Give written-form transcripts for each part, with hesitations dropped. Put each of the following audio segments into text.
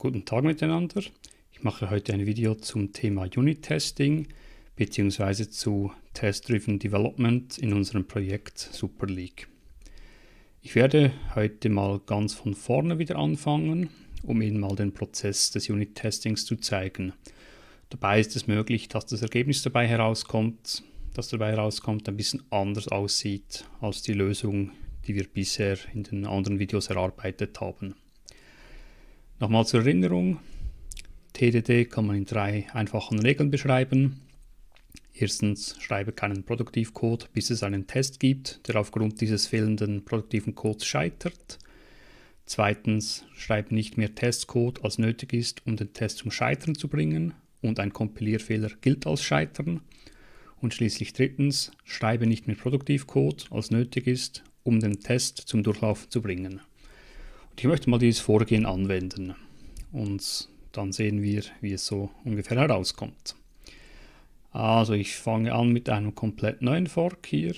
Guten Tag miteinander. Ich mache heute ein Video zum Thema Unit-Testing bzw. zu Test-Driven Development in unserem Projekt Super League. Ich werde heute mal ganz von vorne wieder anfangen, um Ihnen mal den Prozess des Unit-Testings zu zeigen. Dabei ist es möglich, dass das Ergebnis dabei herauskommt, ein bisschen anders aussieht als die Lösung, die wir bisher in den anderen Videos erarbeitet haben. Nochmal zur Erinnerung, TDD kann man in 3 einfachen Regeln beschreiben. Erstens, schreibe keinen Produktivcode, bis es einen Test gibt, der aufgrund dieses fehlenden produktiven Codes scheitert. Zweitens, schreibe nicht mehr Testcode, als nötig ist, um den Test zum Scheitern zu bringen, und ein Kompilierfehler gilt als Scheitern. Und schließlich drittens, schreibe nicht mehr Produktivcode, als nötig ist, um den Test zum Durchlaufen zu bringen. Und ich möchte mal dieses Vorgehen anwenden und dann sehen wir, wie es so ungefähr herauskommt. Also ich fange an mit einem komplett neuen Fork hier.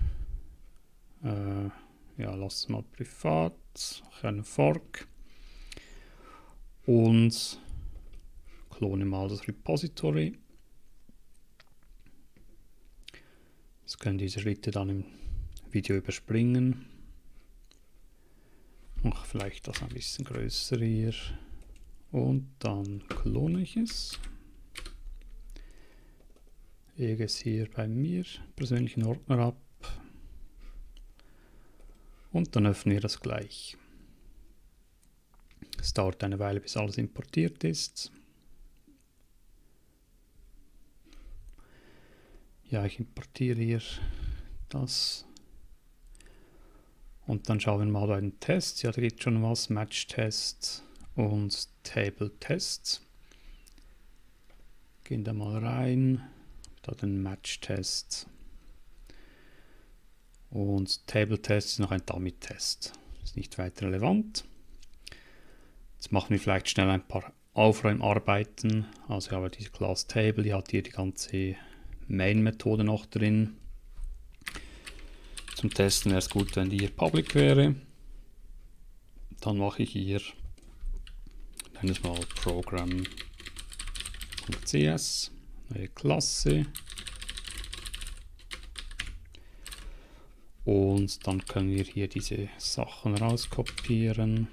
Lass es mal privat, mache einen Fork und klone mal das Repository. Jetzt können diese Schritte dann im Video überspringen. Mache vielleicht das ein bisschen größer hier und dann klone ich es. Lege es hier bei mir persönlichen Ordner ab und dann öffnen wir das gleich. Es dauert eine Weile, bis alles importiert ist. Ja, ich importiere hier das. Und dann schauen wir mal bei den Tests. Ja, da gibt es schon was. Match-Test und Table-Test. Gehen da mal rein. Da den Match-Test. Und Table-Test ist noch ein Dummy-Test. Ist nicht weiter relevant. Jetzt machen wir vielleicht schnell ein paar Aufräumarbeiten. Also ich habe diese Class Table, die hat hier die ganze Main-Methode noch drin. Zum Testen wäre es gut, wenn die hier public wäre. Dann mache ich hier, nenne es mal program.cs, neue Klasse. Und dann können wir hier diese Sachen rauskopieren,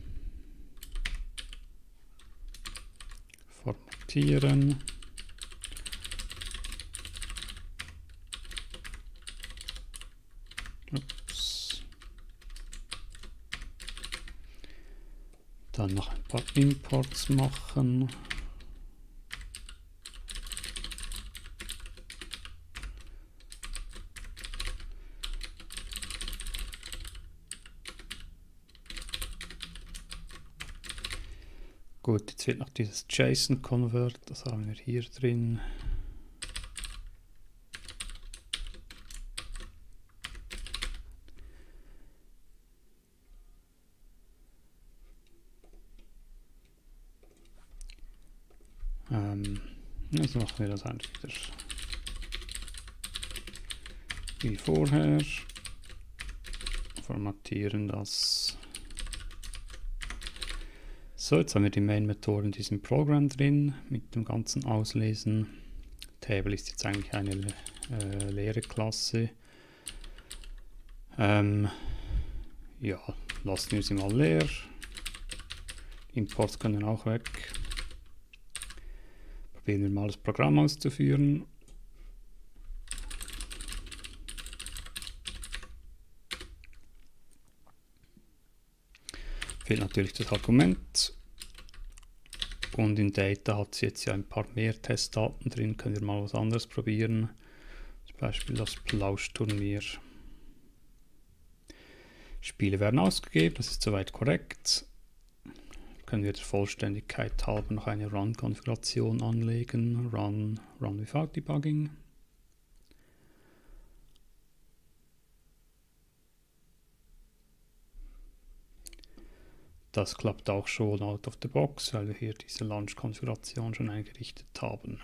formatieren. Dann noch ein paar Imports machen. Gut, jetzt wird noch dieses JSON-Convert, das haben wir hier drin. Jetzt machen wir das einfach wieder wie vorher. Formatieren das. So, jetzt haben wir die Main-Methode in diesem Programm drin, mit dem ganzen Auslesen. Table ist jetzt eigentlich eine leere Klasse. Ja, lassen wir sie mal leer. Imports können auch weg. Probieren wir mal das Programm auszuführen. Fehlt natürlich das Argument. Und in Data hat es jetzt ja ein paar mehr Testdaten drin. Können wir mal was anderes probieren. Zum Beispiel das Plauschturnier. Spiele werden ausgegeben, das ist soweit korrekt. Können wir der Vollständigkeit halber noch eine Run-Konfiguration anlegen. Run without debugging. Das klappt auch schon out of the box, weil wir hier diese Launch-Konfiguration schon eingerichtet haben.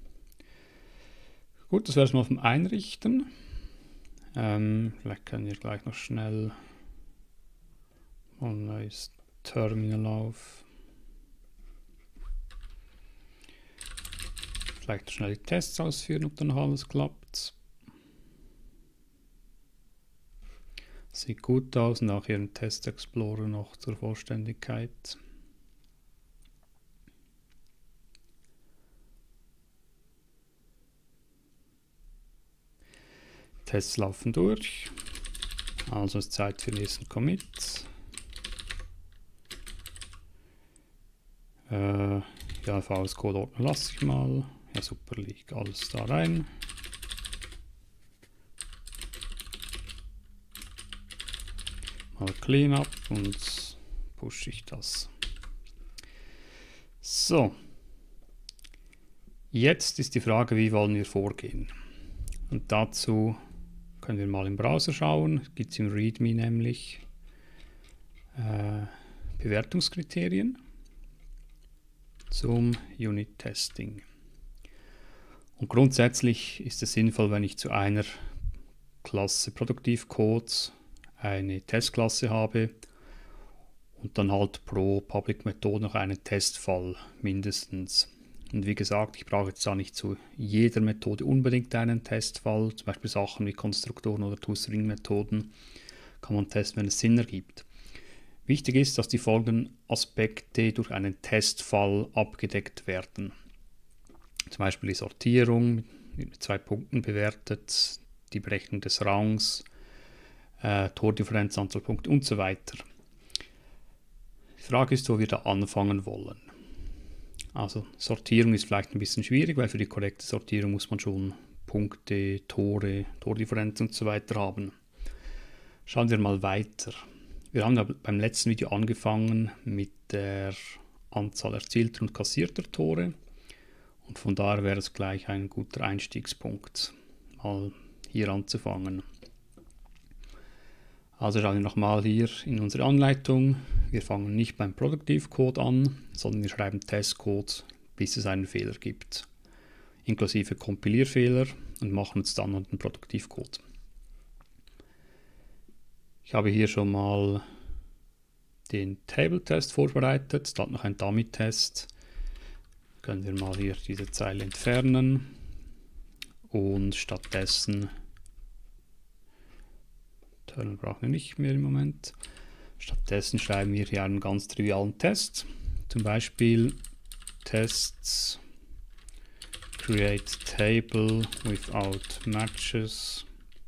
Gut, das wäre es mal vom Einrichten. Vielleicht können wir gleich noch schnell ein neues Terminal auf. Vielleicht schnell die Tests ausführen, ob dann noch alles klappt. Sieht gut aus und auch hier im Test Explorer noch zur Vollständigkeit. Tests laufen durch. Also ist Zeit für den nächsten Commit. Ja, VS-Code-Ordner lasse ich mal. Ja, super, liegt alles da rein. Mal Cleanup und pushe ich das. So. Jetzt ist die Frage, wie wollen wir vorgehen? Und dazu können wir mal im Browser schauen. Gibt es im README nämlich Bewertungskriterien zum Unit-Testing. Und grundsätzlich ist es sinnvoll, wenn ich zu einer Klasse Produktivcode eine Testklasse habe und dann halt pro Public Methode noch einen Testfall mindestens. Und wie gesagt, ich brauche jetzt da nicht zu jeder Methode unbedingt einen Testfall, zum Beispiel Sachen wie Konstruktoren oder ToString-Methoden kann man testen, wenn es Sinn ergibt. Wichtig ist, dass die folgenden Aspekte durch einen Testfall abgedeckt werden. Zum Beispiel die Sortierung mit 2 Punkten bewertet, die Berechnung des Rangs, Tordifferenz, Anzahl Punkte und so weiter. Die Frage ist, wo wir da anfangen wollen. Also Sortierung ist vielleicht ein bisschen schwierig, weil für die korrekte Sortierung muss man schon Punkte, Tore, Tordifferenz und so weiter haben. Schauen wir mal weiter. Wir haben ja beim letzten Video angefangen mit der Anzahl erzielter und kassierter Tore. Und von daher wäre es gleich ein guter Einstiegspunkt, mal hier anzufangen. Also schauen wir nochmal hier in unsere Anleitung. Wir fangen nicht beim Produktivcode an, sondern wir schreiben Testcode, bis es einen Fehler gibt, inklusive Kompilierfehler, und machen uns dann an den Produktivcode. Ich habe hier schon mal den Table-Test vorbereitet, dann noch ein Dummy-Test. Können wir mal hier diese Zeile entfernen und stattdessen, Terminal brauchen wir nicht mehr im Moment, stattdessen schreiben wir hier einen ganz trivialen Test, zum Beispiel Tests create table without matches,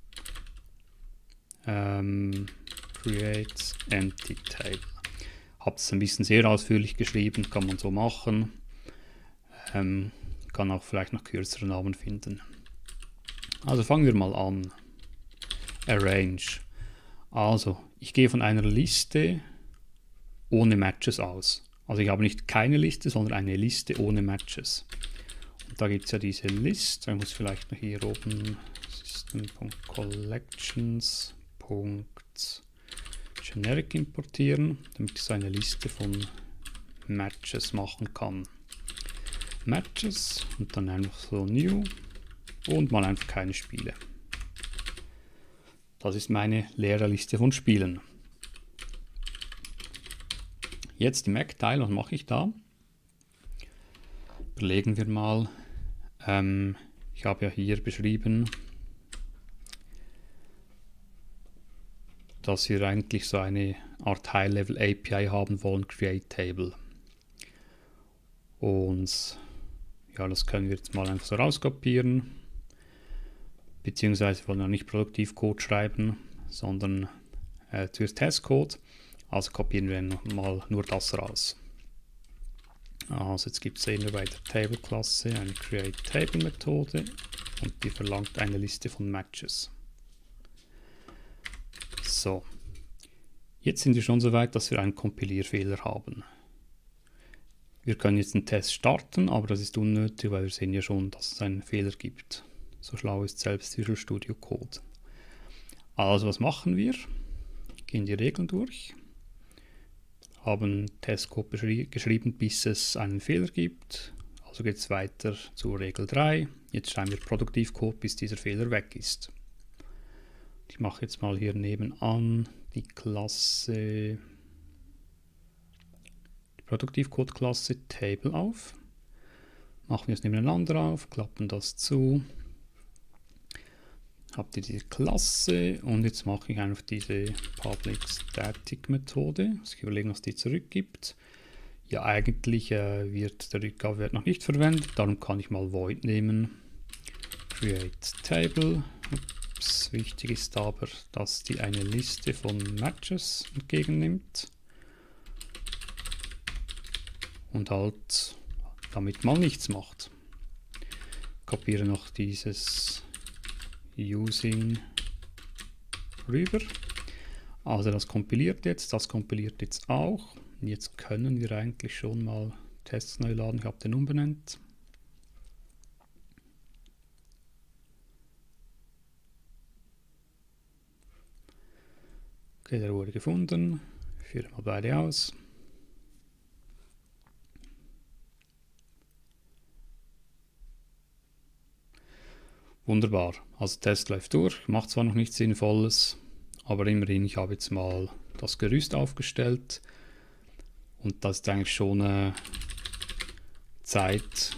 create empty table. Habe es ein bisschen sehr ausführlich geschrieben, kann man so machen. Kann auch vielleicht noch kürzere Namen finden. Also fangen wir mal an. Arrange. Also ich gehe von einer Liste ohne Matches aus. Also ich habe nicht keine Liste, sondern eine Liste ohne Matches. Und da gibt es ja diese List. Ich muss vielleicht noch hier oben system.collections.generic importieren, damit ich so eine Liste von Matches machen kann. Matches und dann einfach so New und mal einfach keine Spiele. Das ist meine leere Liste von Spielen. Jetzt im Eckteil, was mache ich da? Überlegen wir mal. Ich habe ja hier beschrieben, dass wir eigentlich so eine Art High-Level API haben wollen, Create Table. Und ja, das können wir jetzt mal einfach so rauskopieren. Beziehungsweise wir wollen ja nicht Produktivcode schreiben, sondern zuerst Testcode. Also kopieren wir mal nur das raus. Also jetzt gibt es bei der Table-Klasse eine Create-Table-Methode und die verlangt eine Liste von Matches. So, jetzt sind wir schon so weit, dass wir einen Kompilierfehler haben. Wir können jetzt den Test starten, aber das ist unnötig, weil wir sehen ja schon, dass es einen Fehler gibt. So schlau ist selbst Visual Studio Code. Also was machen wir? Gehen die Regeln durch, haben Testcode geschrieben, bis es einen Fehler gibt. Also geht es weiter zu Regel 3. Jetzt schreiben wir Produktivcode, bis dieser Fehler weg ist. Ich mache jetzt mal hier nebenan die Klasse, die Produktivcode-Klasse Table auf. Machen wir es nebeneinander auf, klappen das zu. Habt ihr diese Klasse und jetzt mache ich einfach diese Public Static Methode. Muss ich überlegen, was die zurückgibt. Ja, eigentlich wird der Rückgabewert noch nicht verwendet, darum kann ich mal Void nehmen. Create Table. Ups, wichtig ist aber, dass die eine Liste von Matches entgegennimmt. Und halt damit mal nichts macht. Kopiere noch dieses Using rüber. Also das kompiliert jetzt auch. Und jetzt können wir eigentlich schon mal Tests neu laden. Ich habe den umbenannt. Okay, der wurde gefunden. Führe mal beide aus. Wunderbar, also der Test läuft durch, macht zwar noch nichts Sinnvolles, aber immerhin, ich habe jetzt mal das Gerüst aufgestellt und das ist eigentlich schon Zeit,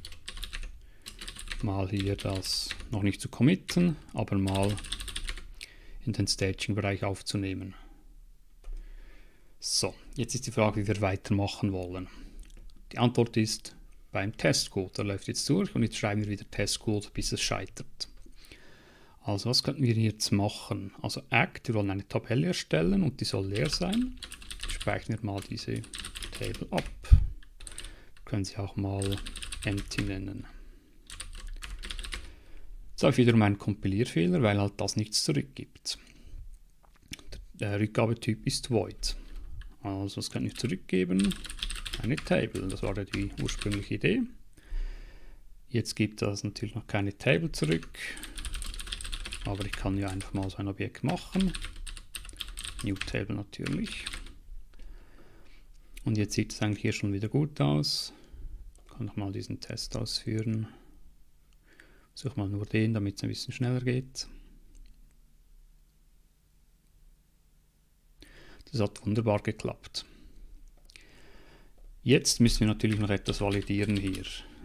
mal hier das noch nicht zu committen, aber mal in den Staging-Bereich aufzunehmen. So, jetzt ist die Frage, wie wir weitermachen wollen. Die Antwort ist beim Testcode. Der läuft jetzt durch und jetzt schreiben wir wieder Testcode, bis es scheitert. Also was könnten wir jetzt machen? Also Act, wir wollen eine Tabelle erstellen und die soll leer sein. Speichern wir mal diese Table ab. Können Sie auch mal empty nennen. Jetzt habe ich wiederum einen Kompilierfehler, weil halt das nichts zurückgibt. Der Rückgabetyp ist void. Also was kann ich zurückgeben? Eine Table, das war ja die ursprüngliche Idee. Jetzt gibt das natürlich noch keine Table zurück, aber ich kann ja einfach mal so ein Objekt machen. New Table natürlich. Und jetzt sieht es eigentlich hier schon wieder gut aus. Ich kann noch mal diesen Test ausführen. Suche mal nur den, damit es ein bisschen schneller geht. Das hat wunderbar geklappt. Jetzt müssen wir natürlich noch etwas validieren hier.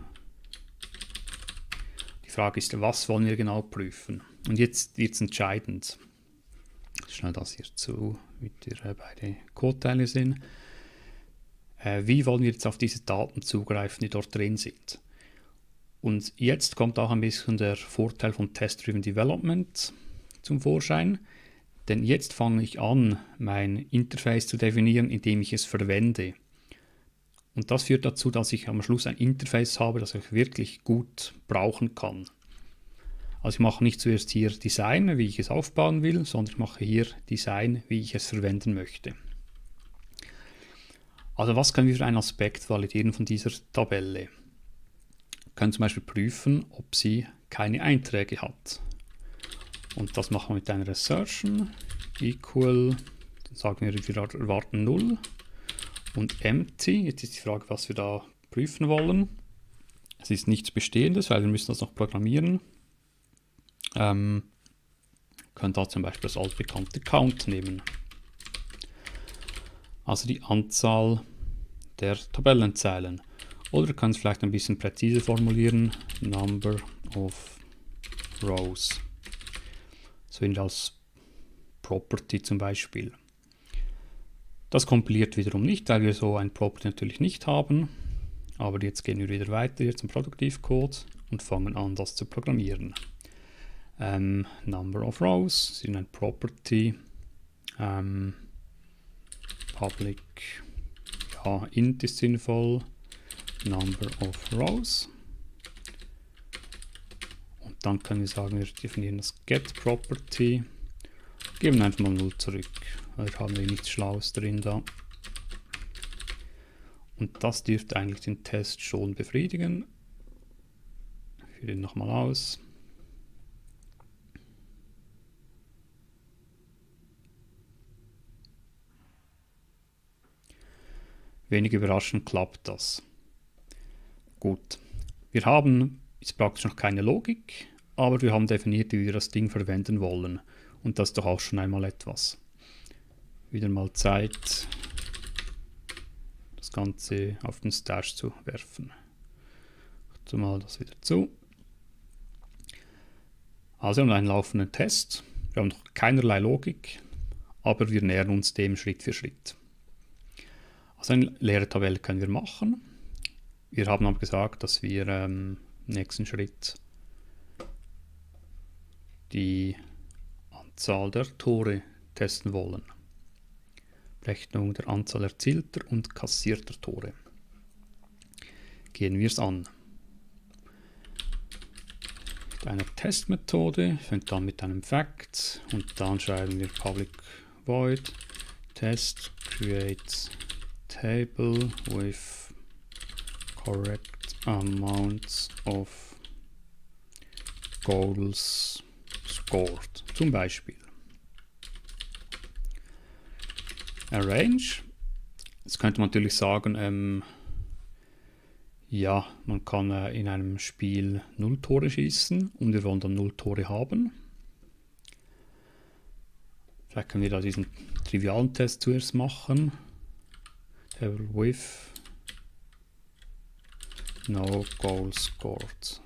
Die Frage ist, was wollen wir genau prüfen? Und jetzt wird es entscheidend. Schnell das hier zu, damit wir beide Codeteile sind. Wie wollen wir jetzt auf diese Daten zugreifen, die dort drin sind? Und jetzt kommt auch ein bisschen der Vorteil von Test-Driven Development zum Vorschein. Denn jetzt fange ich an, mein Interface zu definieren, indem ich es verwende. Und das führt dazu, dass ich am Schluss ein Interface habe, das ich wirklich gut brauchen kann. Also ich mache nicht zuerst hier Design, wie ich es aufbauen will, sondern ich mache hier Design, wie ich es verwenden möchte. Also was können wir für einen Aspekt validieren von dieser Tabelle? Wir können zum Beispiel prüfen, ob sie keine Einträge hat. Und das machen wir mit einer Assertion equal, dann sagen wir erwarten 0. Und empty, jetzt ist die Frage, was wir da prüfen wollen. Es ist nichts Bestehendes, weil wir müssen das noch programmieren. Können da zum Beispiel das altbekannte Count nehmen. Also die Anzahl der Tabellenzeilen. Oder wir können es vielleicht ein bisschen präziser formulieren. Number of rows. So als Property zum Beispiel. Das kompiliert wiederum nicht, weil wir so ein Property natürlich nicht haben. Aber jetzt gehen wir wieder weiter hier zum Produktivcode und fangen an, das zu programmieren. Number of rows sind ein Property. Public, ja, int ist sinnvoll. Number of rows. Und dann können wir sagen, wir definieren das get Property. Geben einfach mal 0 zurück. Da haben wir nichts Schlaues drin da. Und das dürfte eigentlich den Test schon befriedigen. Ich führe ihn nochmal aus. Wenig überraschend klappt das. Gut. Wir haben jetzt praktisch noch keine Logik, aber wir haben definiert, wie wir das Ding verwenden wollen. Und das ist doch auch schon einmal etwas. Wieder mal Zeit, das Ganze auf den Stash zu werfen. zumal das wieder zu. Also wir haben einen laufenden Test. Wir haben noch keinerlei Logik, aber wir nähern uns dem Schritt für Schritt. Also eine leere Tabelle können wir machen. Wir haben aber gesagt, dass wir im nächsten Schritt die Anzahl der Tore testen wollen. Berechnung der Anzahl erzielter und kassierter Tore. Gehen wir es an. Mit einer Testmethode, fängt an mit einem Fact und dann schreiben wir public void test create table with correct amounts of goals scored, zum Beispiel. Arrange. Jetzt könnte man natürlich sagen, ja, man kann in einem Spiel 0 Tore schießen und wir wollen dann 0 Tore haben. Vielleicht können wir da diesen trivialen Test zuerst machen. Table with no goals scored.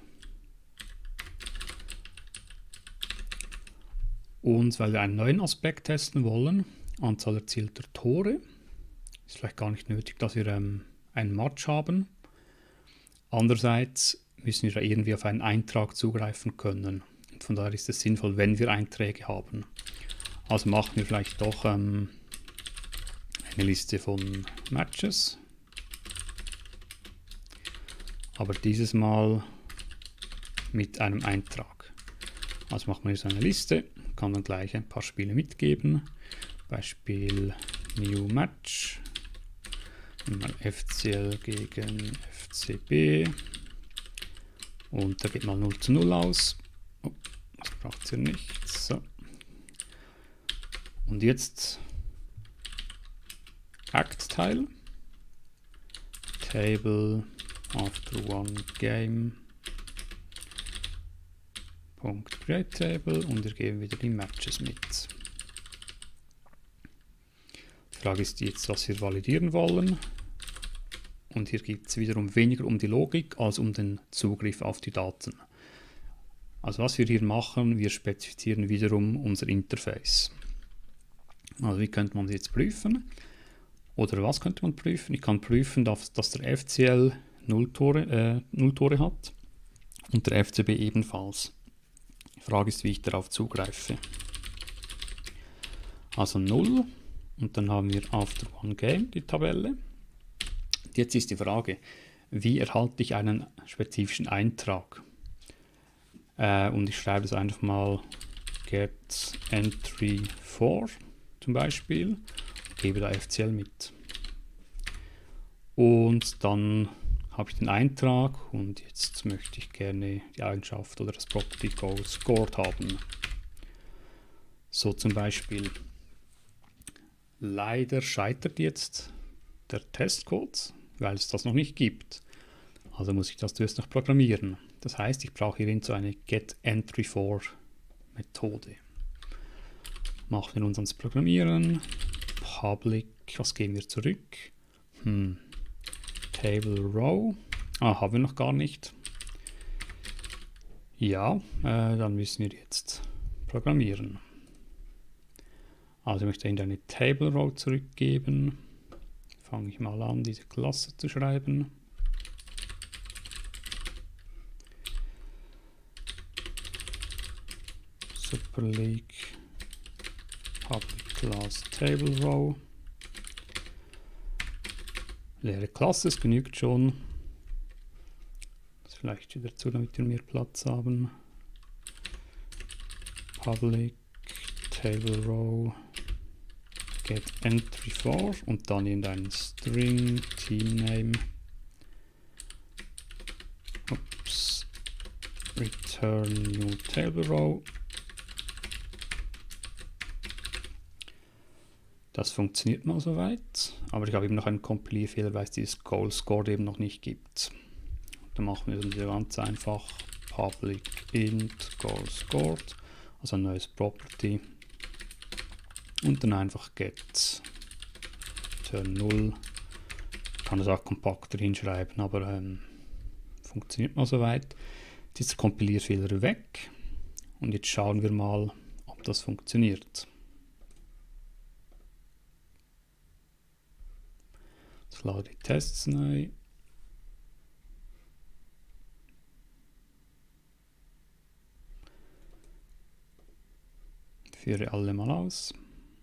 Und weil wir einen neuen Aspekt testen wollen, Anzahl erzielter Tore, ist vielleicht gar nicht nötig, dass wir einen Match haben. Andererseits müssen wir da irgendwie auf einen Eintrag zugreifen können. Und von daher ist es sinnvoll, wenn wir Einträge haben. Also machen wir vielleicht doch eine Liste von Matches. Aber dieses Mal mit einem Eintrag. Also macht man hier so eine Liste, kann dann gleich ein paar Spiele mitgeben. Beispiel New Match. Mal FCL gegen FCB. Und da geht mal 0:0 aus. Oh, das braucht es hier nicht. So. Und jetzt Act-Teil. Table after one game. Create Table und wir geben wieder die Matches mit. Die Frage ist jetzt, was wir validieren wollen. Und hier geht es wiederum weniger um die Logik als um den Zugriff auf die Daten. Also was wir hier machen, wir spezifizieren wiederum unser Interface. Also wie könnte man das jetzt prüfen? Oder was könnte man prüfen? Ich kann prüfen, dass der FCL 0 Tore hat und der FCB ebenfalls. Die Frage ist, wie ich darauf zugreife. Also 0 und dann haben wir after one game die Tabelle. Jetzt ist die Frage, wie erhalte ich einen spezifischen Eintrag? Und ich schreibe es einfach mal get entry 4 zum Beispiel, gebe da FCL mit. Und dann habe ich den Eintrag und jetzt möchte ich gerne die Eigenschaft oder das Property Goal Scored haben. So zum Beispiel. Leider scheitert jetzt der Testcode, weil es das noch nicht gibt. Also muss ich das zuerst noch programmieren. Das heißt, ich brauche hierin so eine getEntry4 Methode. Machen wir uns ans Programmieren. Public, was geben wir zurück? Table Row. Haben wir noch gar nicht. Ja, dann müssen wir jetzt programmieren. Also ich möchte in eine Table Row zurückgeben. Fange ich mal an, diese Klasse zu schreiben. Super League Public Class Table Row. Leere Klasse, es genügt schon. Das vielleicht wieder zu, damit wir mehr Platz haben. Public Table Row get entry 4 und dann in einen String Team Name. Ups. Return New Table Row. Das funktioniert mal soweit, aber ich habe eben noch einen Compilierfehler, weil es dieses Goal Scored eben noch nicht gibt. Dann machen wir das ganz einfach public int goal scored, also ein neues Property und dann einfach get return 0. Ich kann das auch kompakter hinschreiben, aber Funktioniert mal soweit. Jetzt ist der Kompilierfehler weg. Und jetzt schauen wir mal, ob das funktioniert. Ich lade die Tests neu. Führe alle mal aus.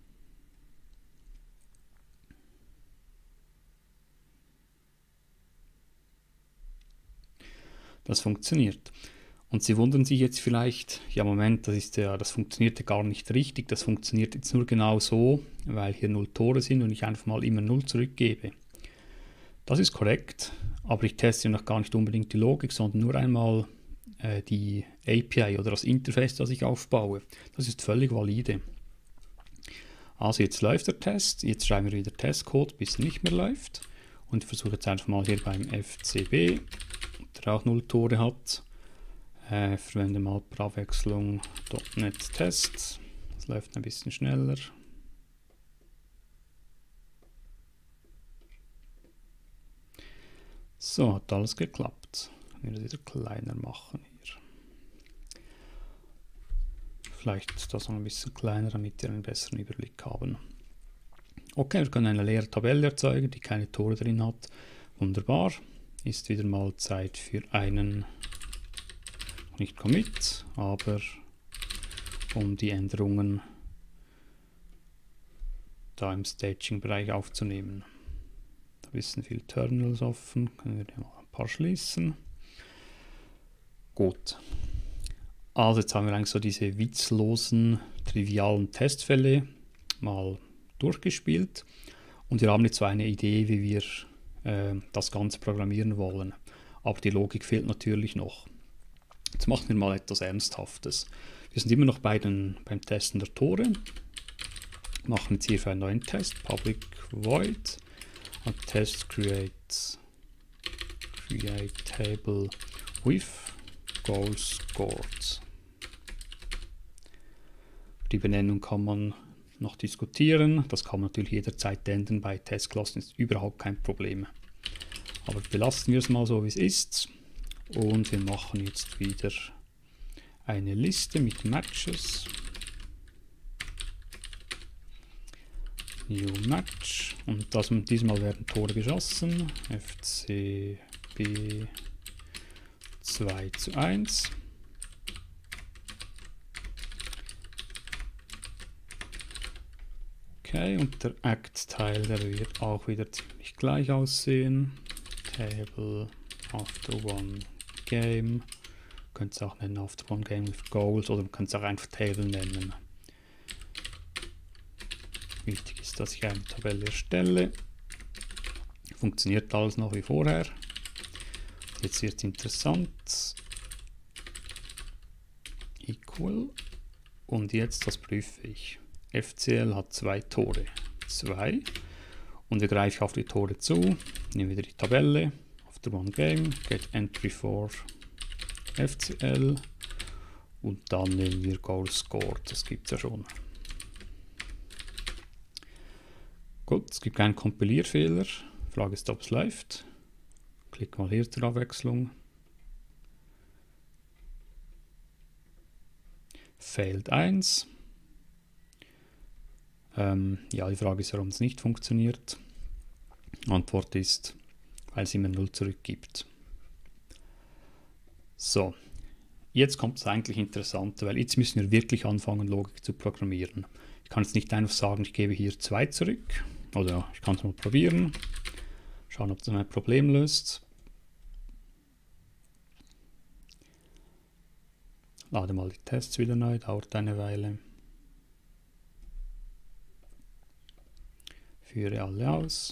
Das funktioniert. Und Sie wundern sich jetzt vielleicht, ja Moment, das funktionierte gar nicht richtig, das funktioniert jetzt nur genau so, weil hier 0 Tore sind und ich einfach mal immer 0 zurückgebe. Das ist korrekt, aber ich teste noch gar nicht unbedingt die Logik, sondern nur einmal die API oder das Interface, das ich aufbaue. Das ist völlig valide. Also jetzt läuft der Test, jetzt schreiben wir wieder Testcode, bis er nicht mehr läuft. Und ich versuche jetzt einfach mal hier beim FCB, der auch 0 Tore hat, verwende mal per Abwechslung .NET Test, das läuft ein bisschen schneller. So, hat alles geklappt. Ich will das wieder kleiner machen hier. Vielleicht das noch ein bisschen kleiner, damit wir einen besseren Überblick haben. Okay, wir können eine leere Tabelle erzeugen, die keine Tore drin hat. Wunderbar. Ist wieder mal Zeit für einen, nicht Commit, aber um die Änderungen da im Staging-Bereich aufzunehmen. Da sind viele Terminals offen, können wir mal ein paar schließen. Gut. Also jetzt haben wir eigentlich so diese witzlosen, trivialen Testfälle mal durchgespielt und wir haben jetzt so eine Idee, wie wir das Ganze programmieren wollen. Aber die Logik fehlt natürlich noch. Jetzt machen wir mal etwas Ernsthaftes. Wir sind immer noch beim Testen der Tore. Machen jetzt hier für einen neuen Test public void und test create table with goals scored. Die Benennung kann man noch diskutieren. Das kann man natürlich jederzeit ändern. Bei Testklassen ist überhaupt kein Problem. Aber belassen wir es mal so, wie es ist. Und wir machen jetzt wieder eine Liste mit Matches. New Match. Und diesmal werden Tore geschossen. FCB 2:1. Okay, und der Act-Teil, der wird auch wieder ziemlich gleich aussehen. Table after one game. Könnt es auch nennen after one game with goals oder man könnte es auch einfach Table nennen. Wichtig ist, dass ich eine Tabelle erstelle. Funktioniert alles noch wie vorher. Jetzt wird es interessant. Equal. Und jetzt, das prüfe ich. FCL hat 2 Tore. 2. Und wir greifen auf die Tore zu. Nehmen wieder die Tabelle. After one game. Get entry for FCL. Und dann nehmen wir Goal scored. Das gibt es ja schon. Gut, es gibt keinen Kompilierfehler. Frage ist, ob es läuft. Klick mal hier zur Abwechslung. Failed 1. Ja, die Frage ist, warum es nicht funktioniert. Antwort ist, weil es immer 0 zurückgibt. So, jetzt kommt es eigentlich Interessante, weil jetzt müssen wir wirklich anfangen, Logik zu programmieren. Ich kann jetzt nicht einfach sagen, ich gebe hier 2 zurück. Oder ich kann es mal probieren. Schauen, ob das mein Problem löst. Lade mal die Tests wieder neu, dauert eine Weile. Führe alle aus.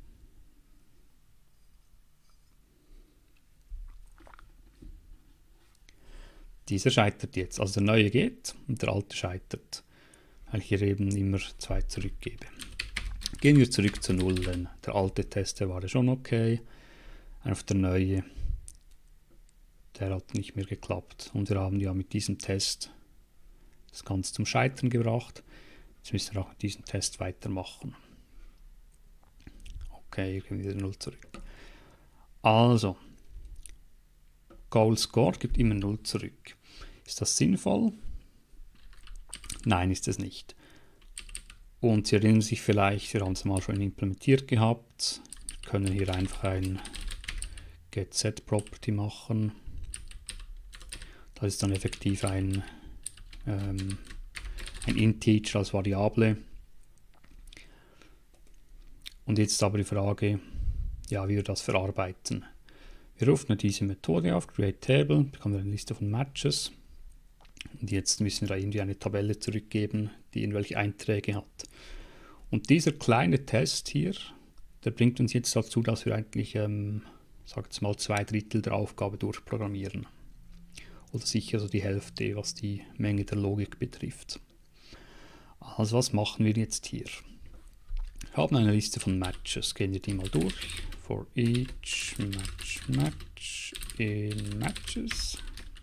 Dieser scheitert jetzt. Also der neue geht und der alte scheitert, weil ich hier eben immer 2 zurückgebe. Gehen wir zurück zu 0, denn der alte Test, der war ja schon okay. Auf der neue, der hat nicht mehr geklappt. Und wir haben ja mit diesem Test das Ganze zum Scheitern gebracht. Jetzt müssen wir auch mit diesem Test weitermachen. Okay, hier gehen wir wieder 0 zurück. Also, Goal scored gibt immer 0 zurück. Ist das sinnvoll? Nein, ist es nicht. Und Sie erinnern sich vielleicht, wir haben es mal schon implementiert gehabt. Wir können hier einfach ein getSet-Property machen. Das ist dann effektiv ein Integer als Variable. Und jetzt aber die Frage, ja, wie wir das verarbeiten. Wir rufen diese Methode auf, createTable, bekommen wir eine Liste von Matches. Und jetzt müssen wir da irgendwie eine Tabelle zurückgeben, die irgendwelche Einträge hat. Und dieser kleine Test hier, der bringt uns jetzt dazu, dass wir eigentlich, sag jetzt mal, 2/3 der Aufgabe durchprogrammieren. Oder sicher so die Hälfte, was die Menge der Logik betrifft. Also was machen wir jetzt hier? Wir haben eine Liste von Matches, gehen wir die mal durch. For each match in Matches.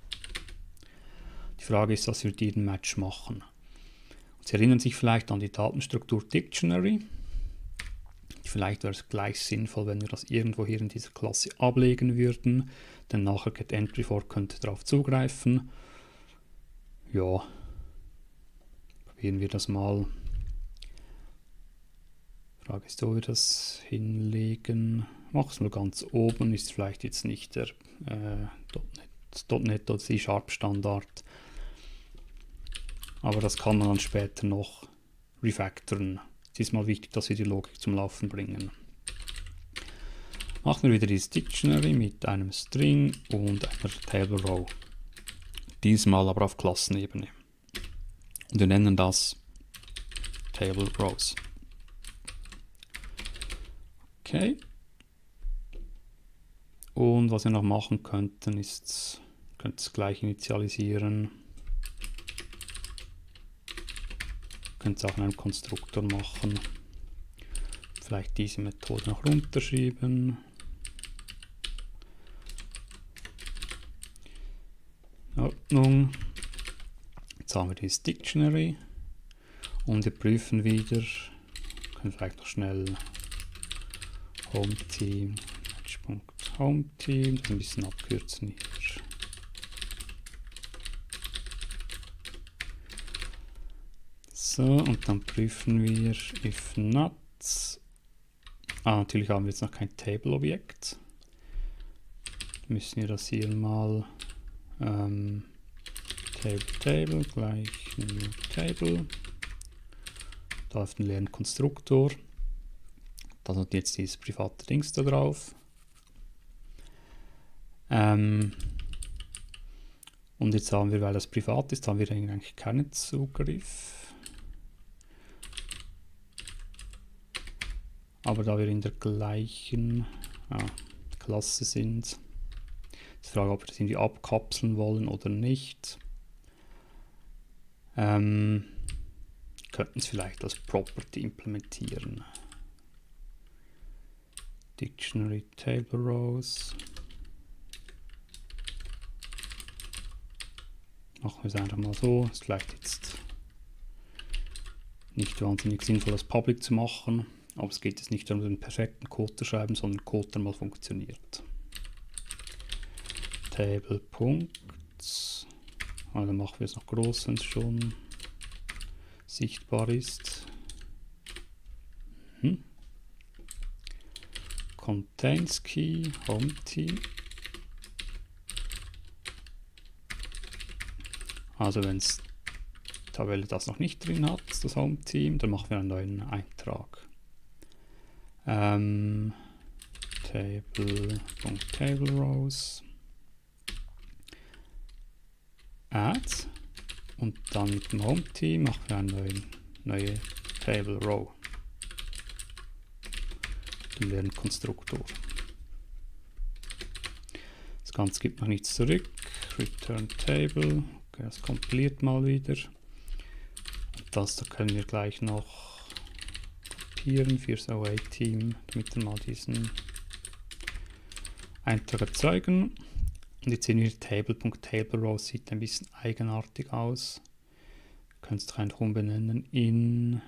Die Frage ist, was wir mit jedem Match machen. Und Sie erinnern sich vielleicht an die Datenstruktur Dictionary. Vielleicht wäre es gleich sinnvoll, wenn wir das irgendwo hier in dieser Klasse ablegen würden, denn nachher getEntry4 könnte darauf zugreifen. Ja, probieren wir das mal. Die Frage ist, wo wir das hinlegen. Mach es nur ganz oben, ist vielleicht jetzt nicht der .NET oder C# Standard. Aber das kann man dann später noch refactoren. Es ist mal wichtig, dass wir die Logik zum Laufen bringen. Machen wir wieder dieses Dictionary mit einem String und einer Table Row. Diesmal aber auf Klassenebene. Und wir nennen das Table Rows. Okay. Und was wir noch machen könnten, ist, könnt es gleich initialisieren. Könnt es auch in einem Konstruktor machen. Vielleicht diese Methode noch runterschreiben. In Ordnung. Jetzt haben wir dieses Dictionary. Und wir prüfen wieder. Können vielleicht noch schnell HomeTeam, Match.HomeTeam, das ein bisschen abkürzen hier. So, und dann prüfen wir if not. Natürlich haben wir jetzt noch kein Table-Objekt. Müssen wir das hier mal Table gleich New Table. Da auf den leeren Konstruktor. Da hat jetzt dieses private Dings da drauf. Und jetzt haben wir, weil das privat ist, haben wir eigentlich keinen Zugriff. Aber da wir in der gleichen Klasse sind, ist die Frage, ob wir das irgendwie abkapseln wollen oder nicht. Könnten es vielleicht als Property implementieren. Dictionary Table Rows. Machen wir es einfach mal so. Ist vielleicht jetzt nicht wahnsinnig sinnvoll, das Public zu machen. Aber es geht jetzt nicht darum, den perfekten Code zu schreiben, sondern Code, der mal funktioniert. Table. Also machen wir es noch groß, wenn es schon sichtbar ist. Contains Key, HomeTeam. Also wenn es Tabelle das noch nicht drin hat, das HomeTeam, dann machen wir einen neuen Eintrag. Table.TableRows Add und dann mit dem HomeTeam machen wir eine neue Table Row. Den leeren Konstruktor. Das Ganze gibt noch nichts zurück. Return Table. Okay, das kompiliert mal wieder. Und das da können wir gleich noch kopieren fürs OA-Team, damit wir mal diesen Eintrag erzeugen. Und jetzt sehen wir Table.TableRows sieht ein bisschen eigenartig aus. Wir können es doch einfach umbenennen in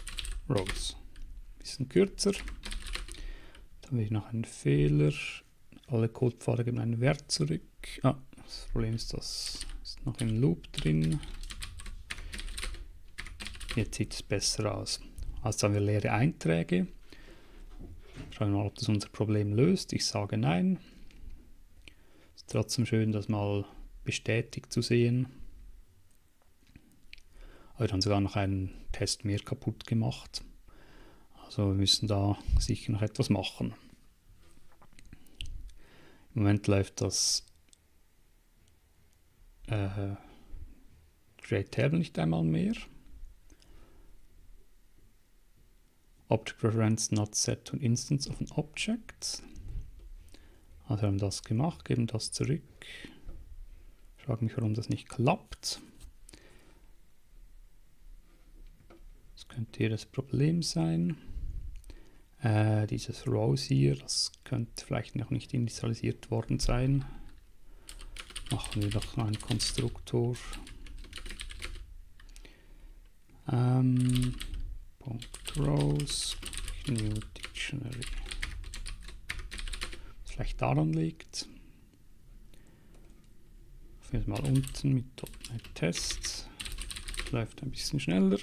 Rows. Ein bisschen kürzer. Dann habe ich noch einen Fehler. alle Codepfade geben einen Wert zurück. Ah, das Problem ist, das ist noch im Loop drin. Jetzt sieht es besser aus. Also haben wir leere Einträge. Schauen wir mal, ob das unser Problem löst. Ich sage nein. Ist trotzdem schön, das mal bestätigt zu sehen. Aber wir haben sogar noch einen Test mehr kaputt gemacht. Also wir müssen da sicher noch etwas machen. Im Moment läuft das Create-Table nicht einmal mehr. Object Reference not set to an instance of an object. Also wir haben das gemacht, geben das zurück. Frage mich, warum das nicht klappt. Das könnte hier das Problem sein. Dieses Rows hier, das könnte vielleicht noch nicht initialisiert worden sein. Machen wir doch einen Konstruktor. .rows new dictionary. Was vielleicht daran liegt. Jetzt mal unten mit .NET Test. Läuft ein bisschen schneller.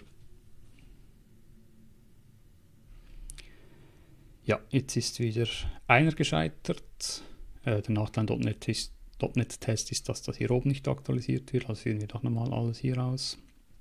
Ja, jetzt ist wieder einer gescheitert. Der Nachteil an .NET Test ist, dass das hier oben nicht aktualisiert wird. Also führen wir doch nochmal alles hier aus.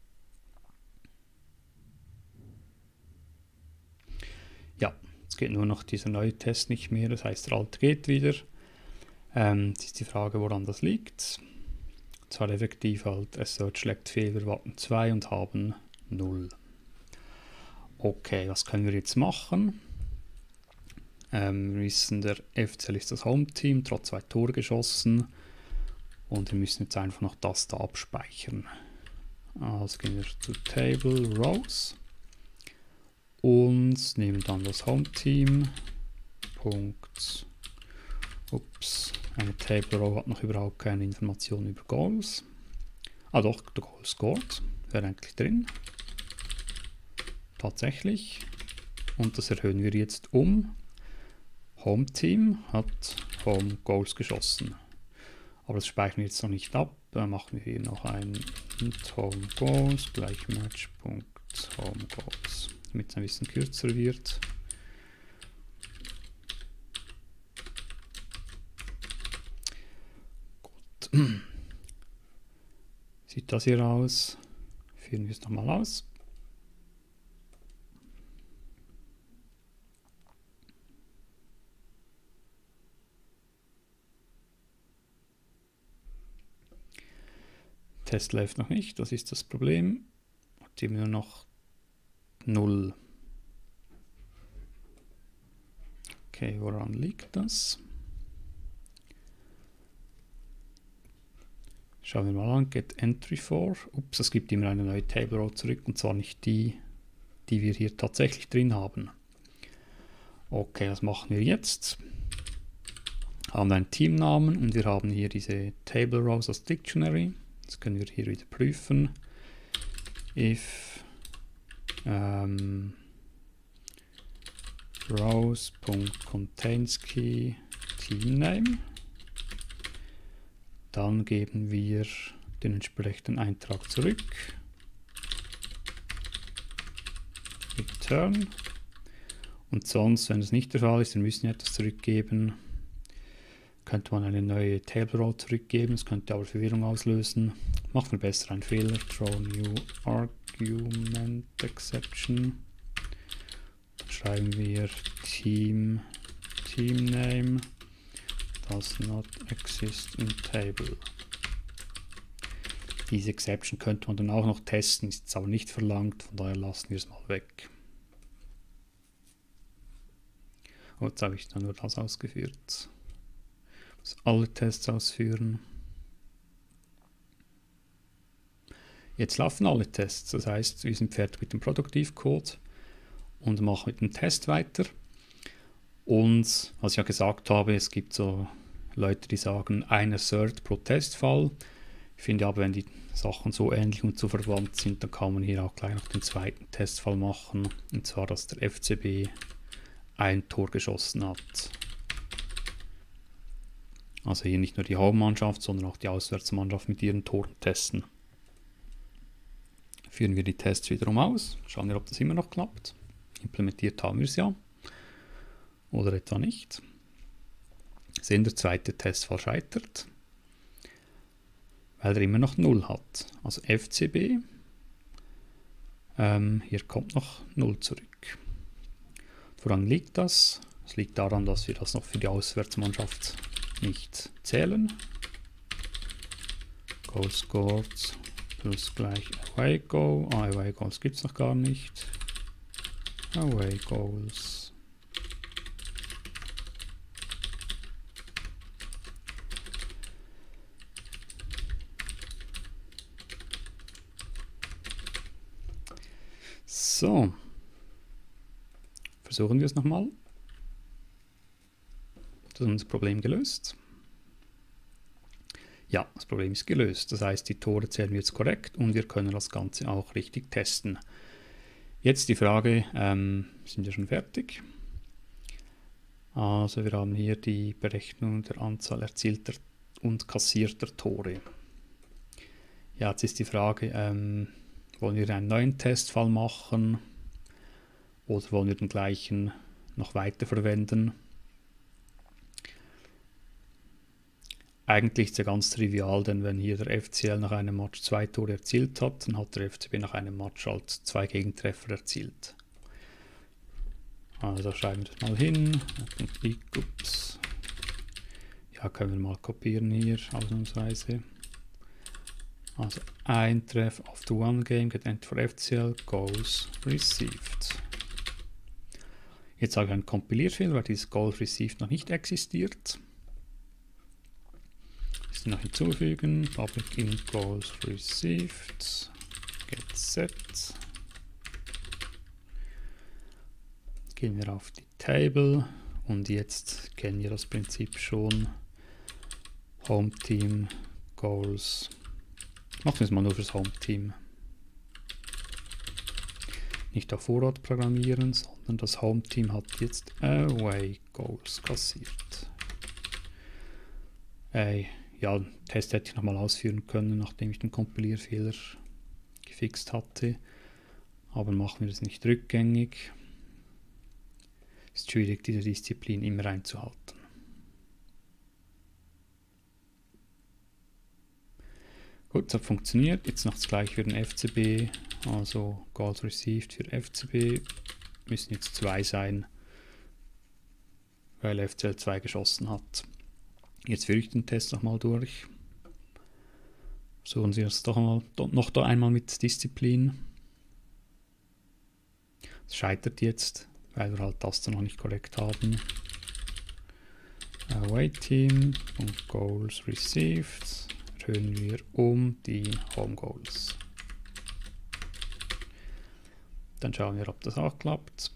Ja, jetzt geht nur noch dieser neue Test nicht mehr. Das heißt, der alte geht wieder. Jetzt ist die Frage, woran das liegt. Und zwar effektiv halt Assert schlägt fehl. Wir warten 2 und haben 0. Okay, was können wir jetzt machen? Wir wissen, der FCL ist das Home-Team, trotz 2 Tore geschossen. Und wir müssen jetzt einfach noch das da abspeichern. Also gehen wir zu Table Rows und nehmen dann das Home-Team. Eine Table Row hat noch überhaupt keine Informationen über Goals. Ah doch, der Goal scored wäre eigentlich drin. Tatsächlich. Und das erhöhen wir jetzt um. Home Team hat Home Goals geschossen. Aber das speichern wir jetzt noch nicht ab. Dann machen wir hier noch ein Home Goals gleich Match.Home Goals, damit es ein bisschen kürzer wird. Gut. Sieht das hier aus? Führen wir es nochmal aus. Test läuft noch nicht, das ist das Problem. Jetzt haben wir nur noch 0. Okay, woran liegt das? Schauen wir mal an, get entry for. Ups, es gibt immer eine neue Table Row zurück und zwar nicht die, die wir hier tatsächlich drin haben. Okay, was machen wir jetzt? Wir haben einen Teamnamen und wir haben hier diese Table Rows als Dictionary. Das können wir hier wieder prüfen. If rows.containsKey teamname, dann geben wir den entsprechenden Eintrag zurück. Return. Und sonst, wenn es nicht der Fall ist, wir müssen etwas zurückgeben, könnte man eine neue Table Row zurückgeben, das könnte aber Verwirrung auslösen. Machen wir besser einen Fehler, throw new argument exception. Dann schreiben wir teamname does not exist in table. Diese Exception könnte man dann auch noch testen, ist jetzt aber nicht verlangt, von daher lassen wir es mal weg. Oh, jetzt habe ich dann nur das ausgeführt. Alle Tests ausführen. Jetzt laufen alle Tests, das heißt, wir sind fertig mit dem Produktivcode und machen mit dem Test weiter. Und was ich ja gesagt habe, es gibt so Leute, die sagen, ein Assert pro Testfall. Ich finde aber, wenn die Sachen so ähnlich und so verwandt sind, dann kann man hier auch gleich noch den zweiten Testfall machen. Und zwar, dass der FCB ein Tor geschossen hat. Also hier nicht nur die Hauptmannschaft, sondern auch die Auswärtsmannschaft mit ihren Toren testen. Führen wir die Tests wiederum aus, schauen wir, ob das immer noch klappt. Implementiert haben wir es ja. Oder etwa nicht. Sehen, der zweite Testfall scheitert, weil er immer noch 0 hat. Also FCB, hier kommt noch 0 zurück. Woran liegt das? Es liegt daran, dass wir das noch für die Auswärtsmannschaft nicht zählen. Goal scored plus gleich Away Goal. Away Goals gibt es noch gar nicht. Away Goals. So. Versuchen wir es nochmal. Das ist unser Problem gelöst. Ja, das Problem ist gelöst. Das heißt, die Tore zählen wir jetzt korrekt und wir können das Ganze auch richtig testen. Jetzt die Frage, sind wir schon fertig? Also wir haben hier die Berechnung der Anzahl erzielter und kassierter Tore. Ja, jetzt ist die Frage, wollen wir einen neuen Testfall machen oder wollen wir den gleichen noch weiter verwenden? Eigentlich ist es ja ganz trivial, denn wenn hier der FCL nach einem Match 2 Tore erzielt hat, dann hat der FCB nach einem Match halt 2 Gegentreffer erzielt. Also schreiben wir das mal hin. Ups. Ja, können wir mal kopieren hier, ausnahmsweise. Also ein Treff after one game, get entered for FCL, goals received. Jetzt habe ich einen Kompilierfehler, weil dieses Goal received noch nicht existiert. Das noch hinzufügen, public in goals received, get set. Gehen wir auf die Table und jetzt kennen wir das Prinzip schon. Home Team Goals. Machen wir es mal nur fürs Home Team. Nicht auf Vorrat programmieren, sondern das Home Team hat jetzt Away Goals kassiert. Ja, den Test hätte ich nochmal ausführen können, nachdem ich den Kompilierfehler gefixt hatte. Aber machen wir das nicht rückgängig. Ist schwierig, diese Disziplin immer einzuhalten. Gut, das hat funktioniert. Jetzt noch das gleiche für den FCB. Also Goals received für FCB müssen jetzt 2 sein, weil FCL 2 geschossen hat. Jetzt führe ich den Test nochmal durch. Versuchen Sie es doch noch einmal mit Disziplin. Es scheitert jetzt, weil wir halt das dann noch nicht korrekt haben. Away Team und Goals received erhöhen wir um die Home Goals. Dann schauen wir, ob das auch klappt.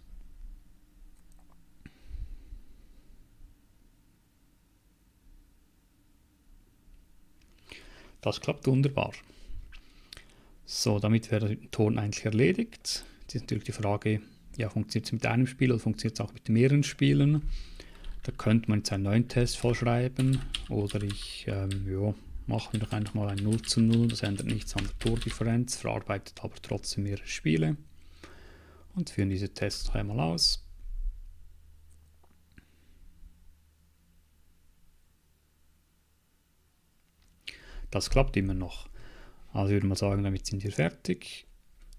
Das klappt wunderbar. So, damit wäre der Ton eigentlich erledigt. Jetzt ist natürlich die Frage, ja, funktioniert es mit einem Spiel oder funktioniert es auch mit mehreren Spielen? Da könnte man jetzt einen neuen Testfall schreiben oder ich mache mir doch einfach mal ein 0:0. Das ändert nichts an der Tordifferenz, verarbeitet aber trotzdem mehrere Spiele und führen diese Tests noch einmal aus. Das klappt immer noch. Also würde man sagen, damit sind wir fertig.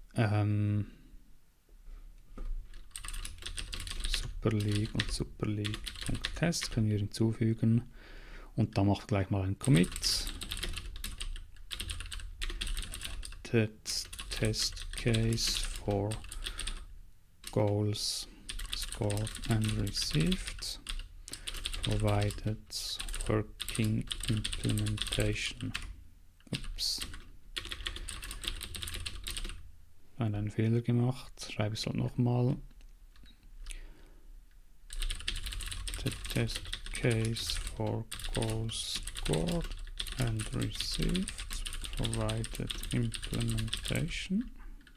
Super League und Super League.test können wir hinzufügen. Und da macht gleich mal ein Commit. Test case for goals scored and received. Provided working implementation. Ups. Einen Fehler gemacht. Schreibe ich es halt nochmal. The test case for goals scored and received. Provided implementation.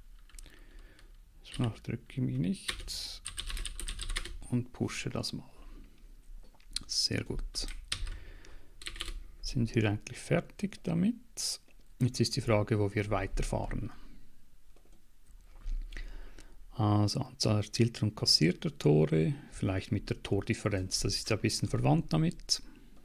Das drücke ich mich nicht. Und pushe das mal. Sehr gut. Sind wir eigentlich fertig damit? Jetzt ist die Frage, wo wir weiterfahren. Also Anzahl erzielter und kassierter Tore, vielleicht mit der Tordifferenz. Das ist ein bisschen verwandt damit.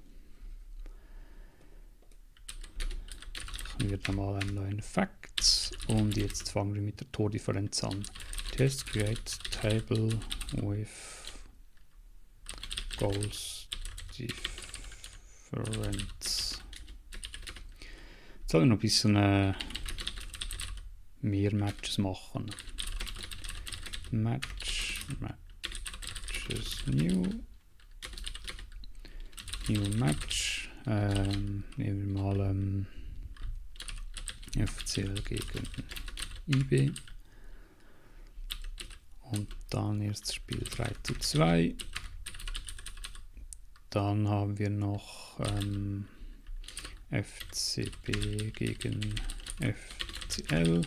Machen wir da mal einen neuen Fact und jetzt fangen wir mit der Tordifferenz an. Test create table with goals difference. Jetzt sollen wir noch ein bisschen mehr Matches machen. Matches new Match. Nehmen wir mal FCL gegen IB. Und dann erstes Spiel 3:2. Dann haben wir noch FCB gegen FCL.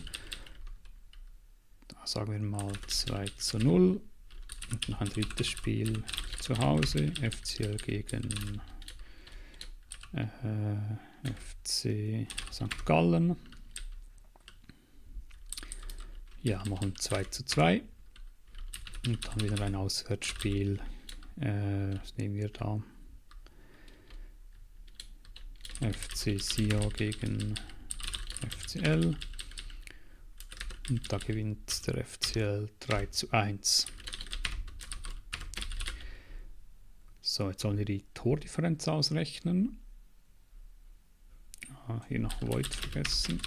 Da sagen wir mal 2:0. Und noch ein drittes Spiel zu Hause. FCL gegen FC St. Gallen. Ja, machen 2:2. Und dann wieder ein Auswärtsspiel. Was nehmen wir da? FC Sion gegen FCL. Und da gewinnt der FCL 3:1. So, jetzt sollen wir die Tordifferenz ausrechnen. Hier noch Void vergessen.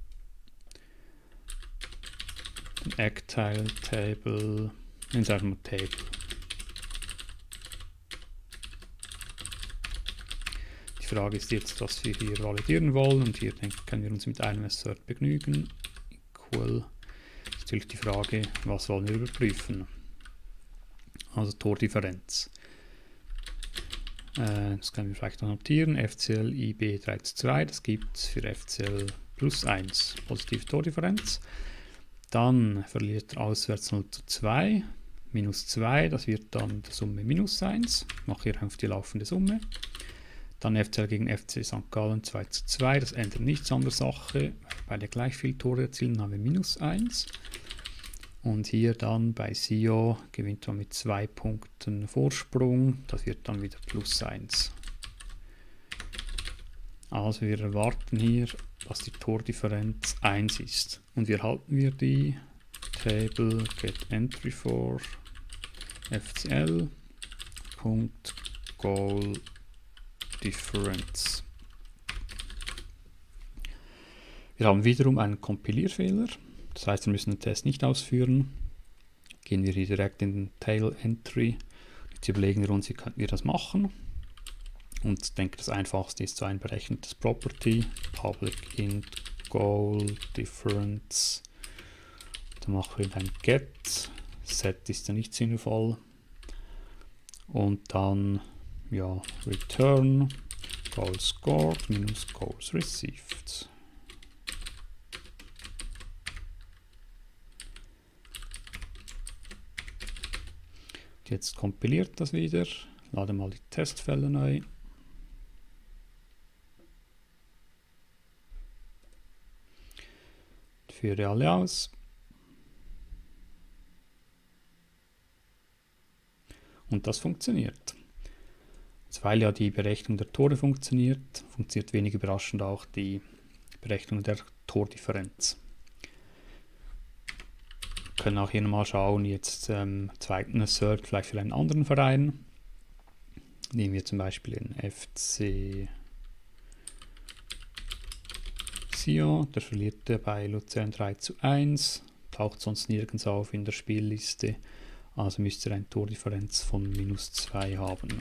Den Actile Table. Jetzt einfach mal Table. Die Frage ist jetzt, was wir hier validieren wollen. Und hier können wir uns mit einem Assert begnügen. Equal. Ist natürlich die Frage, was wollen wir überprüfen. Also Tordifferenz. Das können wir vielleicht noch notieren. FCL IB 3:2, das gibt es für FCL +1, positive Tordifferenz. Dann verliert er auswärts 0:2, -2, das wird dann die Summe -1. Ich mache hier einfach die laufende Summe. Dann FCL gegen FC St. Gallen 2:2, das ändert nichts an der Sache. Beide gleich viel Tore erzielen, haben wir -1. Und hier dann bei Sio gewinnt man mit 2 Punkten Vorsprung. Das wird dann wieder +1. Also wir erwarten hier, dass die Tordifferenz 1 ist. Und wie erhalten wir die? Table get entry for FCL. Goal difference. Wir haben wiederum einen Kompilierfehler. Das heißt, wir müssen den Test nicht ausführen. Gehen wir hier direkt in den Tail Entry. Jetzt überlegen wir uns, wie könnten wir das machen. Und ich denke, das einfachste ist so ein berechnetes Property. Public int goal difference. Dann machen wir ein get. Set ist ja nicht sinnvoll. Und dann ja, return goals scored minus goals received. Jetzt kompiliert das wieder. Lade mal die Testfälle neu. Führe alle aus. Und das funktioniert. Jetzt, weil ja die Berechnung der Tore funktioniert, funktioniert wenig überraschend auch die Berechnung der Tordifferenz. Wir können auch hier nochmal schauen, jetzt zweiten Assert vielleicht für einen anderen Verein. Nehmen wir zum Beispiel den FC Sion, der verliert bei Luzern 3:1, taucht sonst nirgends auf in der Spielliste, also müsste er eine Tordifferenz von -2 haben.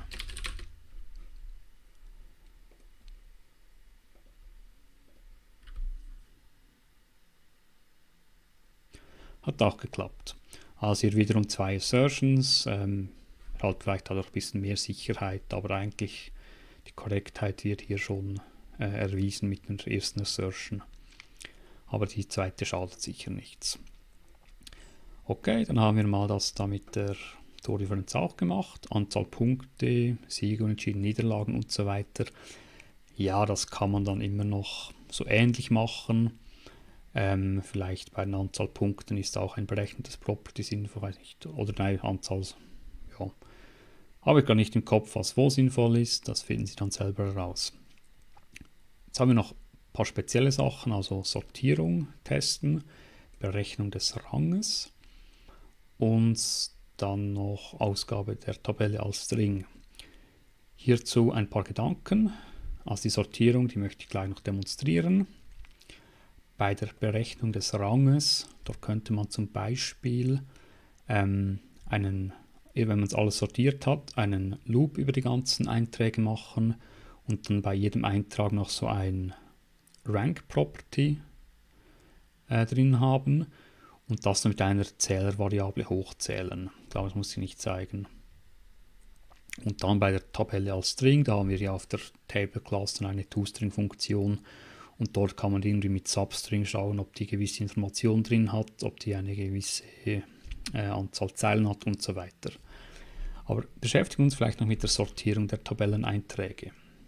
Hat auch geklappt. Also hier wiederum 2 Assertions, halt vielleicht dadurch ein bisschen mehr Sicherheit, aber eigentlich die Korrektheit wird hier schon erwiesen mit der ersten Assertion. Aber die zweite schadet sicher nichts. Okay, dann haben wir mal das da mit der Tordifferenz auch gemacht. Anzahl Punkte, Siege, Unentschieden, Niederlagen und so weiter. Ja, das kann man dann immer noch so ähnlich machen. Vielleicht bei einer Anzahl Punkten ist auch ein berechnetes Property sinnvoll, weiß nicht, oder eine Anzahl, ja. Habe ich gar nicht im Kopf, was wo sinnvoll ist, das finden Sie dann selber heraus. Jetzt haben wir noch ein paar spezielle Sachen, also Sortierung testen, Berechnung des Ranges und dann noch Ausgabe der Tabelle als String. Hierzu ein paar Gedanken. Also die Sortierung, die möchte ich gleich noch demonstrieren. Bei der Berechnung des Ranges, dort könnte man zum Beispiel wenn man es alles sortiert hat, einen Loop über die ganzen Einträge machen und dann bei jedem Eintrag noch so ein Rank-Property drin haben und das mit einer Zählervariable hochzählen. Ich glaube, das muss ich nicht zeigen. Und dann bei der Tabelle als String, da haben wir ja auf der Table-Class dann eine ToString-Funktion und dort kann man irgendwie mit Substring schauen, ob die gewisse Information drin hat, ob die eine gewisse Anzahl Zeilen hat und so weiter. Aber beschäftigen wir uns vielleicht noch mit der Sortierung der Tabelleneinträge.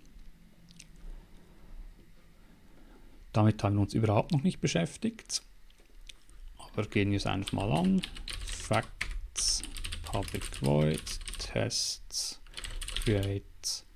Damit haben wir uns überhaupt noch nicht beschäftigt. Aber gehen wir es einfach mal an. Facts, public void, tests, create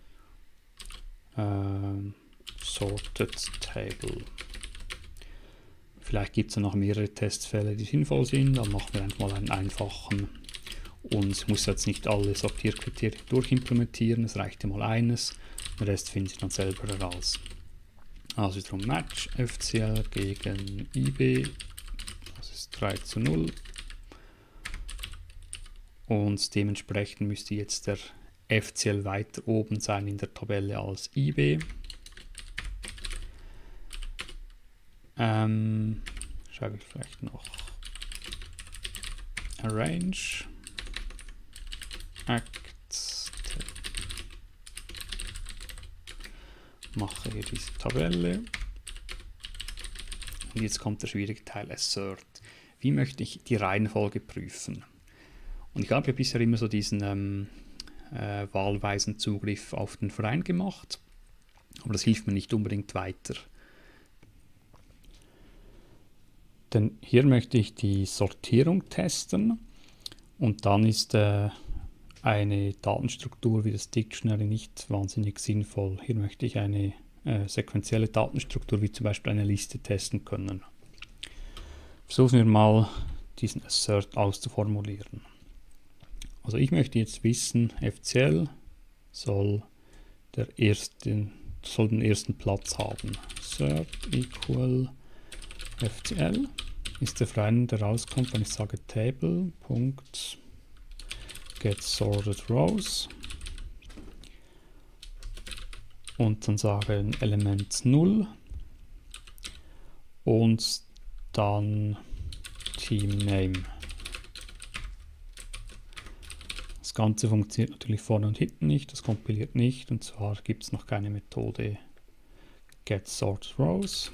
sorted table. Vielleicht gibt es noch mehrere Testfälle, die sinnvoll sind. Dann machen wir einfach mal einen einfachen. Und ich muss jetzt nicht alle Sortierkriterien durchimplementieren, es reicht ja mal eines. Den Rest finde ich dann selber heraus. Also drum Match FCL gegen IB, das ist 3:0. Und dementsprechend müsste jetzt der FCL weiter oben sein in der Tabelle als IB. Schreibe ich vielleicht noch Arrange Acts, mache hier diese Tabelle und jetzt kommt der schwierige Teil, Assert. Wie möchte ich die Reihenfolge prüfen? Und ich habe ja bisher immer so diesen wahlweisen Zugriff auf den Verein gemacht, aber das hilft mir nicht unbedingt weiter. Denn hier möchte ich die Sortierung testen und dann ist eine Datenstruktur wie das Dictionary nicht wahnsinnig sinnvoll. Hier möchte ich eine sequentielle Datenstruktur wie zum Beispiel eine Liste testen können. Versuchen wir mal diesen Assert auszuformulieren. Also ich möchte jetzt wissen, FCL soll den ersten Platz haben. Assert equal FCL ist der Verein, der rauskommt, wenn ich sage table.getSortedRows und dann sage Element 0 und dann TeamName. Das Ganze funktioniert natürlich vorne und hinten nicht, das kompiliert nicht und zwar gibt es noch keine Methode getSortedRows.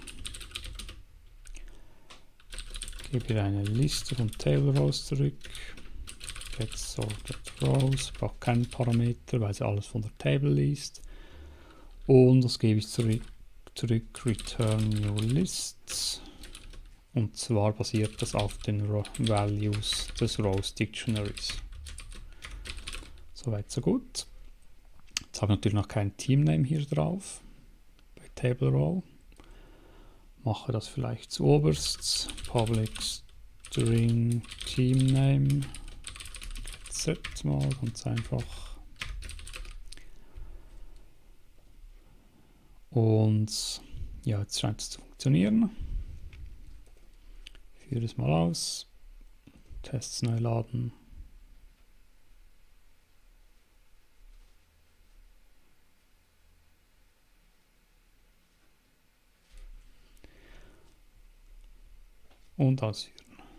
Ich gebe hier eine Liste von Table Rows zurück. getSortedRows, braucht keinen Parameter, weil sie alles von der Table liest. Und das gebe ich zurück return new lists. Und zwar basiert das auf den Values des Rows Dictionaries. Soweit so gut. Jetzt habe ich natürlich noch keinen Teamname hier drauf bei Table Row. Mache das vielleicht zu oberst, public string teamname, set mal ganz einfach. Und ja, jetzt scheint es zu funktionieren. Ich führe es mal aus, Tests neu laden. Und ausführen.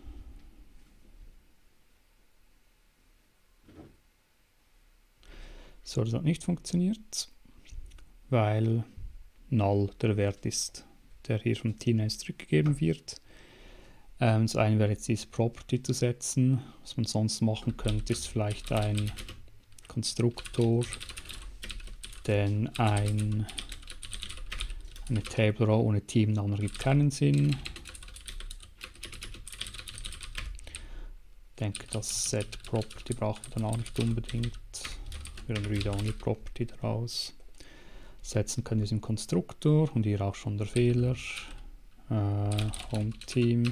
So, das hat nicht funktioniert, weil null der Wert ist, der hier vom Teamname zurückgegeben wird. Das eine wäre jetzt dieses Property zu setzen. Was man sonst machen könnte, ist vielleicht ein Konstruktor, den ein Eine Table Row ohne Teamnamen ergibt keinen Sinn. Ich denke, das Set Property brauchen wir dann auch nicht unbedingt. Wir haben Read-Only Property daraus. Setzen können wir es im Konstruktor und hier auch schon der Fehler. Home Team,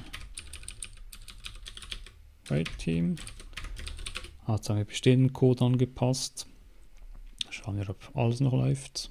Wait Team. Hat einen bestehenden Code angepasst. Schauen wir, ob alles noch läuft.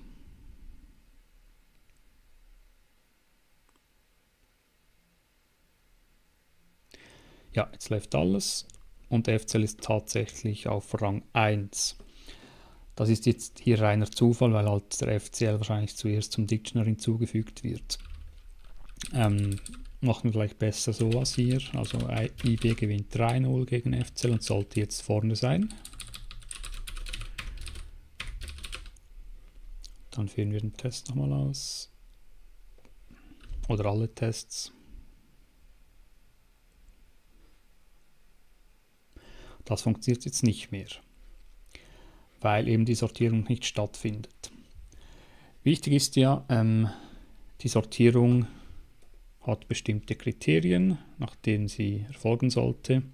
Ja, jetzt läuft alles und der FCL ist tatsächlich auf Rang 1. Das ist jetzt hier reiner Zufall, weil halt der FCL wahrscheinlich zuerst zum Dictionary hinzugefügt wird. Machen wir vielleicht besser sowas hier. Also IB gewinnt 3-0 gegen FCL und sollte jetzt vorne sein. Dann führen wir den Test nochmal aus. Oder alle Tests. Das funktioniert jetzt nicht mehr, weil eben die Sortierung nicht stattfindet. Wichtig ist ja, die Sortierung hat bestimmte Kriterien, nach denen sie erfolgen sollte.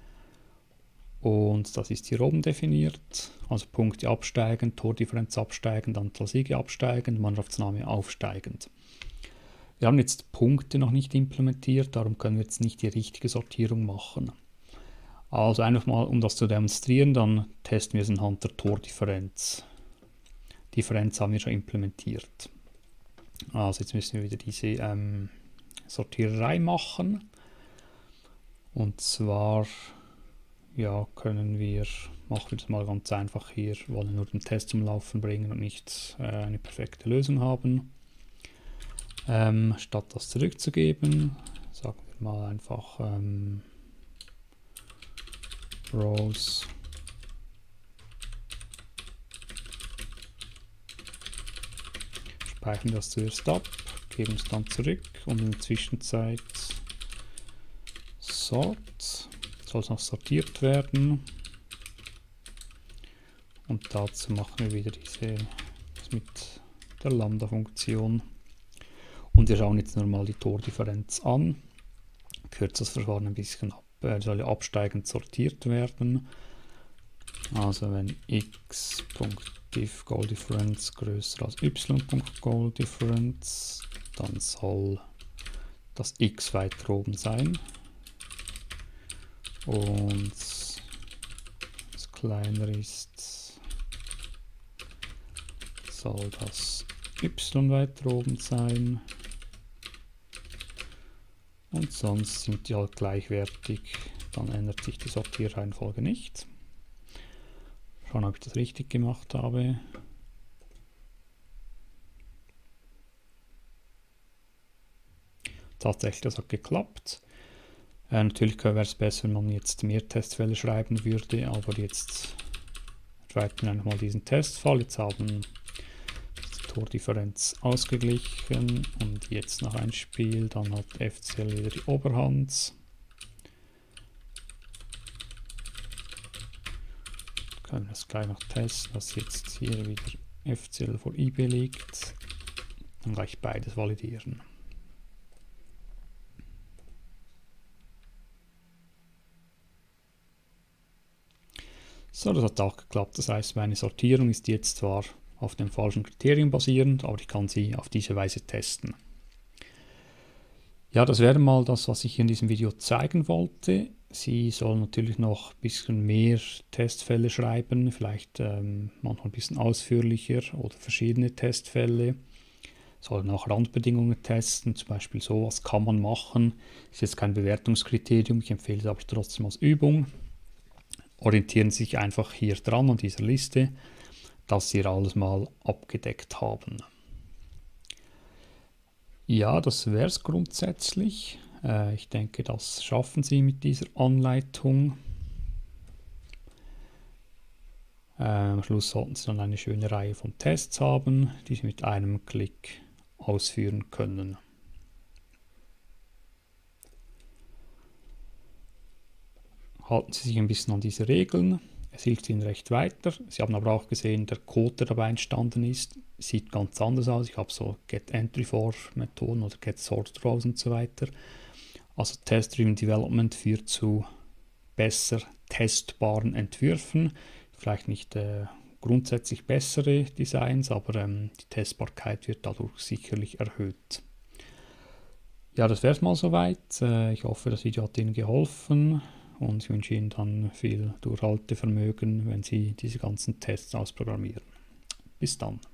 Und das ist hier oben definiert. Also Punkte absteigend, Tordifferenz absteigend, Anzahl Siege absteigend, Mannschaftsname aufsteigend. Wir haben jetzt Punkte noch nicht implementiert, darum können wir jetzt nicht die richtige Sortierung machen. Also einfach mal, um das zu demonstrieren, dann testen wir es anhand der Tordifferenz. Differenz haben wir schon implementiert. Also jetzt müssen wir wieder diese Sortiererei machen. Und zwar machen wir das mal ganz einfach hier, wollen nur den Test zum Laufen bringen und nicht eine perfekte Lösung haben. Statt das zurückzugeben, sagen wir mal einfach Rows speichern das zuerst ab, geben es dann zurück und in der Zwischenzeit Sort soll es noch sortiert werden und dazu machen wir wieder das mit der Lambda-Funktion und wir schauen jetzt nur mal die Tordifferenz an, kürzt das Verfahren ein bisschen ab. Soll ja absteigend sortiert werden. Also wenn x.diff Goal Difference größer als y.Goal Difference, dann soll das x weiter oben sein. Und wenn es kleiner ist, soll das y weiter oben sein. Und sonst sind die halt gleichwertig, dann ändert sich die Sortierreihenfolge nicht. Schauen, ob ich das richtig gemacht habe. Tatsächlich, das hat geklappt. Natürlich wäre es besser, wenn man jetzt mehr Testfälle schreiben würde, aber jetzt schreiben wir einfach mal diesen Testfall. Jetzt haben Tordifferenz ausgeglichen und jetzt noch ein Spiel, dann hat FCL wieder die Oberhand. Können wir das gleich noch testen, dass jetzt hier wieder FCL vor IB liegt. Dann gleich beides validieren. So, das hat auch geklappt. Das heißt, meine Sortierung ist jetzt zwar auf dem falschen Kriterium basierend, aber ich kann sie auf diese Weise testen. Ja, das wäre mal das, was ich in diesem Video zeigen wollte. Sie sollen natürlich noch ein bisschen mehr Testfälle schreiben, vielleicht manchmal ein bisschen ausführlicher oder verschiedene Testfälle. Sollen auch Randbedingungen testen, zum Beispiel sowas kann man machen. Ist jetzt kein Bewertungskriterium, ich empfehle es aber trotzdem als Übung. Orientieren Sie sich einfach hier dran an dieser Liste, dass Sie alles mal abgedeckt haben. Ja, das wäre es grundsätzlich. Ich denke, das schaffen Sie mit dieser Anleitung. Am Schluss sollten Sie dann eine schöne Reihe von Tests haben, die Sie mit einem Klick ausführen können. Halten Sie sich ein bisschen an diese Regeln. Es hilft Ihnen recht weiter. Sie haben aber auch gesehen, der Code, der dabei entstanden ist sieht ganz anders aus. Ich habe so Get-Entry-For-Methoden oder Get-Sort-Rows und so weiter. Also Test-Driven Development führt zu besser testbaren Entwürfen. Vielleicht nicht grundsätzlich bessere Designs, aber die Testbarkeit wird dadurch sicherlich erhöht. Ja, das wäre es mal soweit. Ich hoffe, das Video hat Ihnen geholfen und ich wünsche Ihnen dann viel Durchhaltevermögen, wenn Sie diese ganzen Tests ausprogrammieren. Bis dann.